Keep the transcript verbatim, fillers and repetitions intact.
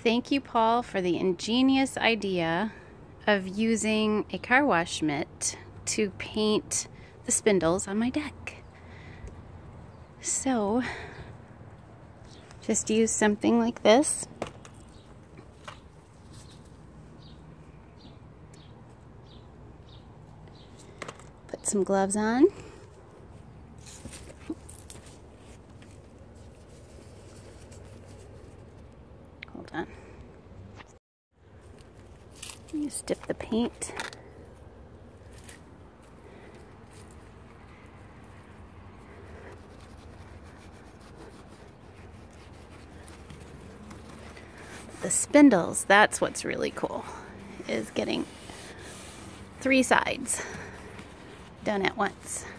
Thank you, Paul, for the ingenious idea of using a car wash mitt to paint the spindles on my deck. So, just use something like this. Put some gloves on. Hold on. Just dip the paint. The spindles, that's what's really cool, is getting three sides done at once.